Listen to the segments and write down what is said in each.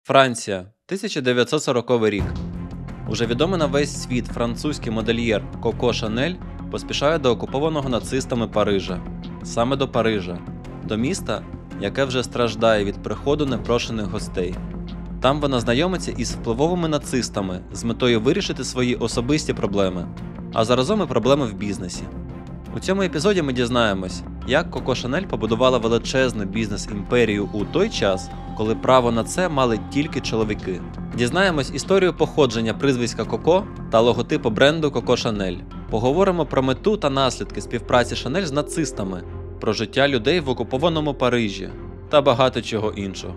Франція, 1940 рік. Уже відомий на весь світ французький модельєр Коко Шанель поспішає до окупованого нацистами Парижа. Саме до Парижа. До міста, яке вже страждає від приходу непрошених гостей. Там вона знайомиться із впливовими нацистами з метою вирішити свої особисті проблеми, а заразом і проблеми в бізнесі. У цьому епізоді ми дізнаємось, як Коко Шанель побудувала величезну бізнес-імперію у той час, коли право на це мали тільки чоловіки. Дізнаємось історію походження прізвиська Коко та логотипу бренду Коко Шанель. Поговоримо про мету та наслідки співпраці Шанель з нацистами, про життя людей в окупованому Парижі та багато чого іншого.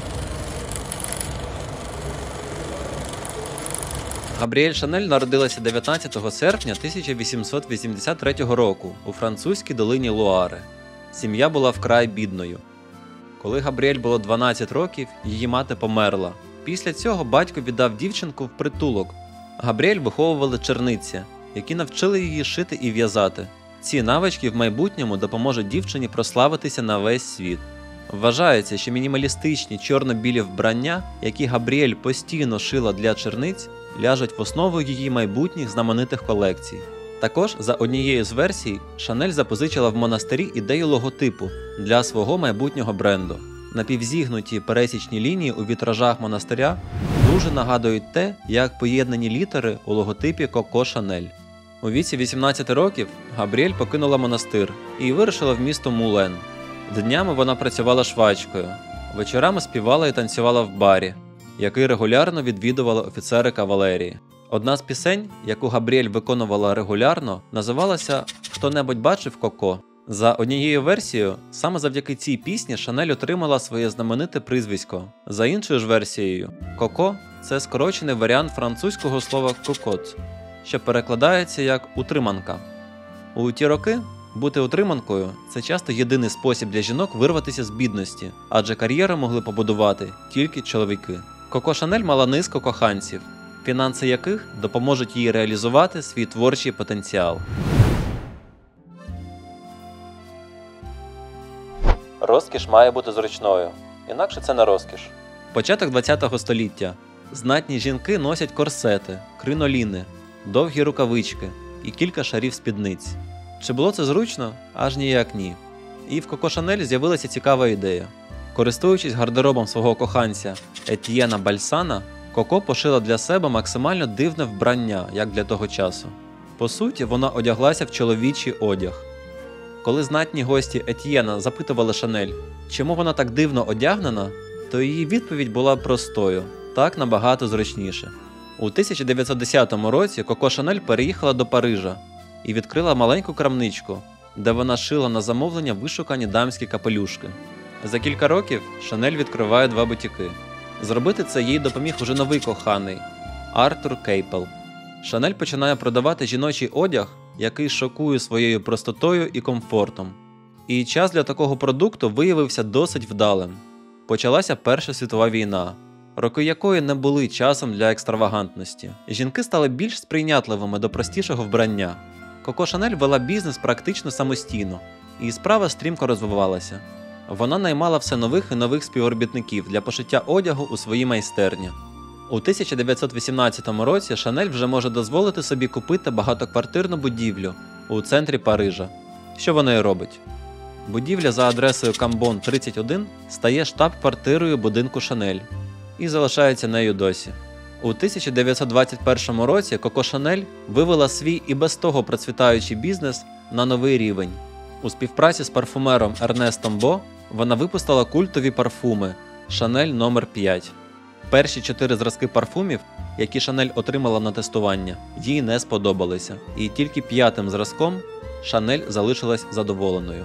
Габріель Шанель народилася 19 серпня 1883 року у французькій долині Луари. Сім'я була вкрай бідною. Коли Габріель було 12 років, її мати померла. Після цього батько віддав дівчинку в притулок. Габріель виховували черниці, які навчили її шити і в'язати. Ці навички в майбутньому допоможуть дівчині прославитися на весь світ. Вважається, що мінімалістичні чорно-білі вбрання, які Габріель постійно шила для черниць, ляжуть в основу її майбутніх знаменитих колекцій. Також, за однією з версій, Шанель запозичила в монастирі ідею логотипу для свого майбутнього бренду. Напівзігнуті пересічні лінії у вітражах монастиря дуже нагадують те, як поєднані літери у логотипі Коко Шанель. У віці 18 років Габріель покинула монастир і вирушила в місто Мулен. Днями вона працювала швачкою, вечорами співала і танцювала в барі, який регулярно відвідували офіцери кавалерії. Одна з пісень, яку Габріель виконувала регулярно, називалася «Хто-небудь бачив Коко?». За однією версією, саме завдяки цій пісні Шанель отримала своє знамените прізвисько. За іншою ж версією, Коко – це скорочений варіант французького слова «кокот», що перекладається як «утриманка». У ті роки бути утриманкою – це часто єдиний спосіб для жінок вирватися з бідності, адже кар'єру могли побудувати тільки чоловіки. Коко Шанель мала низку коханців, фінанси яких допоможуть їй реалізувати свій творчий потенціал. Розкіш має бути зручною, інакше це не розкіш. Початок ХХ століття. Знатні жінки носять корсети, криноліни, довгі рукавички і кілька шарів спідниць. Чи було це зручно? Аж ніяк ні. І в Коко Шанель з'явилася цікава ідея. Користуючись гардеробом свого коханця Етьєна Бальсана, Коко пошила для себе максимально дивне вбрання, як для того часу. По суті, вона одяглася в чоловічий одяг. Коли знатні гості Етьєна запитували Шанель, чому вона так дивно одягнена, то її відповідь була простою – так набагато зручніше. У 1910 році Коко Шанель переїхала до Парижа і відкрила маленьку крамничку, де вона шила на замовлення вишукані дамські капелюшки. За кілька років Шанель відкриває 2 бутіки. Зробити це їй допоміг уже новий коханий – Артур Кейпел. Шанель починає продавати жіночий одяг, який шокує своєю простотою і комфортом. І час для такого продукту виявився досить вдалим. Почалася Перша світова війна, роки якої не були часом для екстравагантності. Жінки стали більш сприйнятливими до простішого вбрання. Коко Шанель вела бізнес практично самостійно, і справа стрімко розвивалася. Вона наймала все нових і нових співробітників для пошиття одягу у своїй майстерні. У 1918 році Шанель вже може дозволити собі купити багатоквартирну будівлю у центрі Парижа. Що вона і робить? Будівля за адресою Камбон 31 стає штаб-квартирою будинку Шанель і залишається нею досі. У 1921 році Коко Шанель вивела свій і без того процвітаючий бізнес на новий рівень. У співпраці з парфумером Ернестом Бо вона випустила культові парфуми Шанель номер 5. Перші 4 зразки парфумів, які Шанель отримала на тестування, їй не сподобалися. І тільки 5-тим зразком Шанель залишилась задоволеною.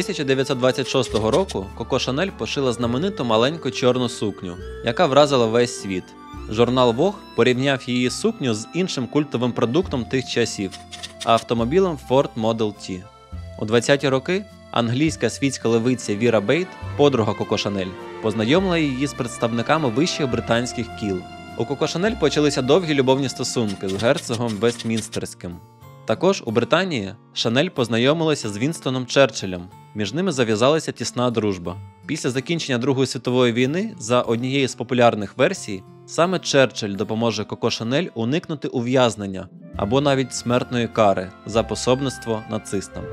1926 року Коко Шанель пошила знамениту маленьку чорну сукню, яка вразила весь світ. Журнал Vogue порівняв її сукню з іншим культовим продуктом тих часів – автомобілем Ford Model T. У 20-ті роки англійська світська левиця Віра Бейт, подруга Коко Шанель, познайомила її з представниками вищих британських кіл. У Коко Шанель почалися довгі любовні стосунки з герцогом Вестмінстерським. Також у Британії Шанель познайомилася з Вінстоном Черчиллем, між ними зав'язалася тісна дружба. Після закінчення Другої світової війни, за однією з популярних версій, саме Черчилль допоможе Коко Шанель уникнути ув'язнення або навіть смертної кари за пособництво нацистам.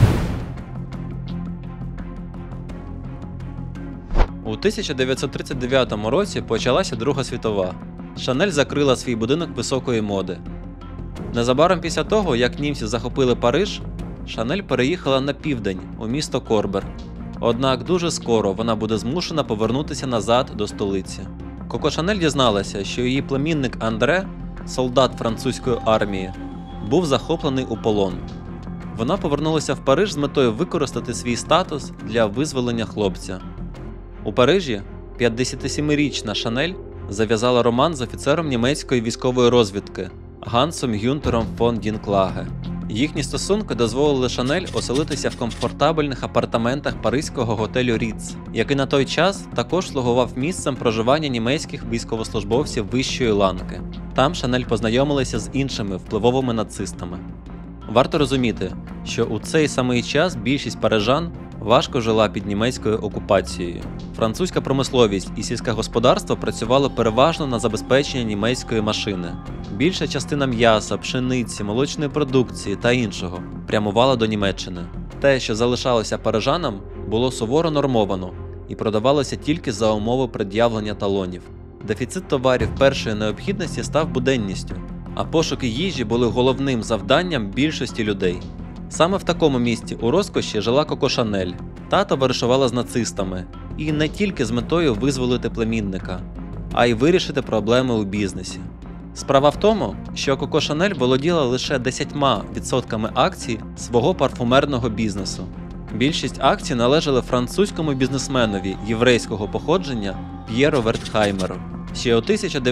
У 1939 році почалася Друга світова. Шанель закрила свій будинок високої моди. Незабаром після того, як німці захопили Париж, Шанель переїхала на південь, у місто Корбер. Однак дуже скоро вона буде змушена повернутися назад до столиці. Коко Шанель дізналася, що її племінник Андре, солдат французької армії, був захоплений у полон. Вона повернулася в Париж з метою використати свій статус для визволення хлопця. У Парижі 57-річна Шанель зав'язала роман з офіцером німецької військової розвідки Гансом Гюнтером фон Дінклаге. Їхні стосунки дозволили Шанель оселитися в комфортабельних апартаментах паризького готелю Ріц, який на той час також слугував місцем проживання німецьких військовослужбовців вищої ланки. Там Шанель познайомилася з іншими впливовими нацистами. Варто розуміти, що у цей самий час більшість парижан важко жила під німецькою окупацією. Французька промисловість і сільське господарство працювало переважно на забезпечення німецької машини. Більша частина м'яса, пшениці, молочної продукції та іншого прямувала до Німеччини. Те, що залишалося парижанам, було суворо нормовано і продавалося тільки за умови пред'явлення талонів. Дефіцит товарів першої необхідності став буденністю, а пошуки їжі були головним завданням більшості людей. Саме в такому місті у розкоші жила Коко Шанель. Та товаришувала з нацистами, і не тільки з метою визволити племінника, а й вирішити проблеми у бізнесі. Справа в тому, що Коко Шанель володіла лише 10% акцій свого парфумерного бізнесу. Більшість акцій належали французькому бізнесменові єврейського походження П'єру Вертхаймеру. Ще у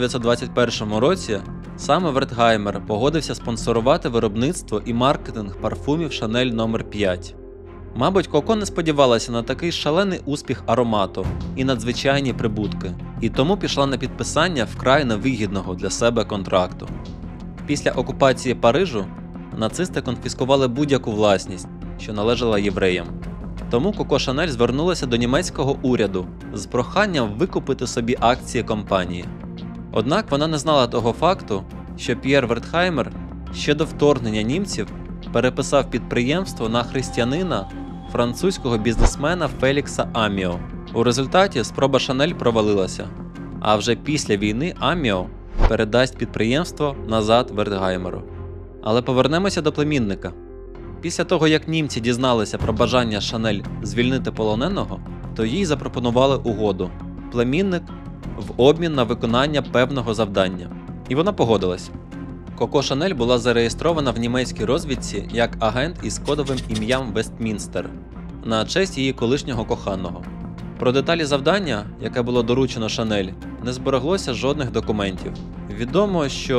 1921 році саме Вертхаймер погодився спонсорувати виробництво і маркетинг парфумів Шанель номер 5. Мабуть, Коко не сподівалася на такий шалений успіх аромату і надзвичайні прибутки, і тому пішла на підписання вкрай невигідного для себе контракту. Після окупації Парижу нацисти конфіскували будь-яку власність, що належала євреям. Тому Коко Шанель звернулася до німецького уряду з проханням викупити собі акції компанії. Однак вона не знала того факту, що П'єр Вертхаймер ще до вторгнення німців переписав підприємство на християнина, французького бізнесмена Фелікса Аміо. У результаті спроба Шанель провалилася, а вже після війни Аміо передасть підприємство назад Вертхаймеру. Але повернемося до племінника. Після того, як німці дізналися про бажання Шанель звільнити полоненого, то їй запропонували угоду – племінник в обмін на виконання певного завдання. І вона погодилась. Коко Шанель була зареєстрована в німецькій розвідці як агент із кодовим ім'ям Вестмінстер на честь її колишнього коханого. Про деталі завдання, яке було доручено Шанель, не збереглося жодних документів. Відомо, що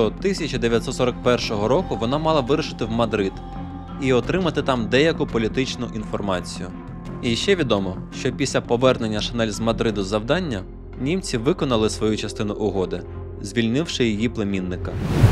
1941 року вона мала вирушити в Мадрид і отримати там деяку політичну інформацію. І ще відомо, що після повернення Шанель з Мадриду з завдання, німці виконали свою частину угоди, звільнивши її племінника.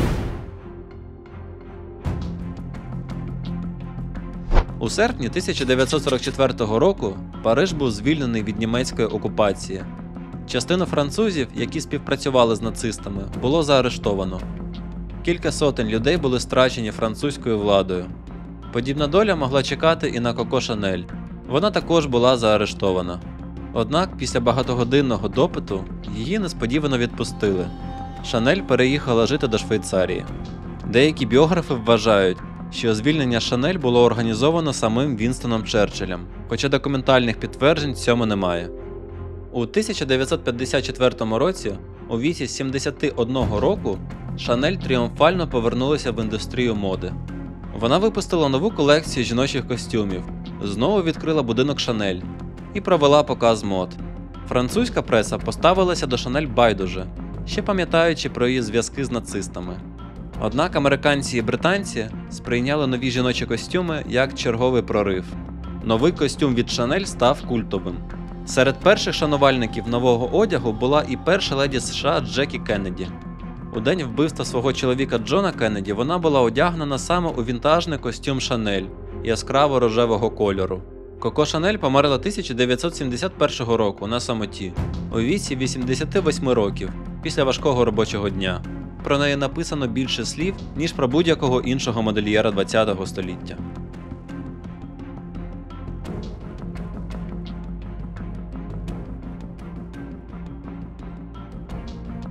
У серпні 1944 року Париж був звільнений від німецької окупації. Частину французів, які співпрацювали з нацистами, було заарештовано. Кілька сотень людей були страчені французькою владою. Подібна доля могла чекати і на Коко Шанель. Вона також була заарештована. Однак після багатогодинного допиту її несподівано відпустили. Шанель переїхала жити до Швейцарії. Деякі біографи вважають, що звільнення Шанель було організовано самим Вінстоном Черчиллем, хоча документальних підтверджень цьому немає. У 1954 році, у віці 71 року, Шанель тріумфально повернулася в індустрію моди. Вона випустила нову колекцію жіночих костюмів, знову відкрила будинок Шанель і провела показ мод. Французька преса поставилася до Шанель байдуже, ще пам'ятаючи про її зв'язки з нацистами. Однак американці і британці сприйняли нові жіночі костюми як черговий прорив. Новий костюм від Шанель став культовим. Серед перших шанувальників нового одягу була і перша леді США Джекі Кеннеді. У день вбивства свого чоловіка Джона Кеннеді вона була одягнена саме у вінтажний костюм Шанель яскраво рожевого кольору. Коко Шанель померла 1971 року на самоті, у віці 88 років, після важкого робочого дня. Про неї написано більше слів, ніж про будь-якого іншого модельєра ХХ століття.